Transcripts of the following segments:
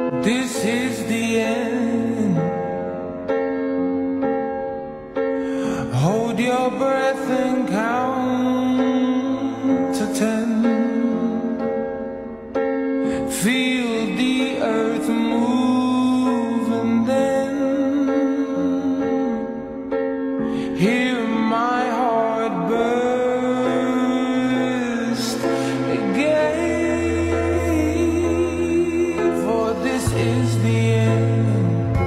This is the end. Hold your breath and count to 10. Feel the earth move and then hear my heart burst again. For this is the end.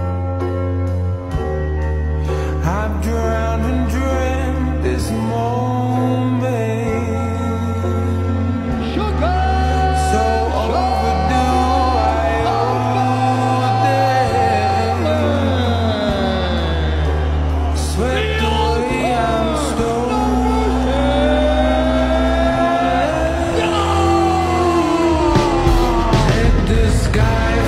I've drowned and dreamt this moment. So overdue, I owe them. Swept away, I'm stolen. Let the sky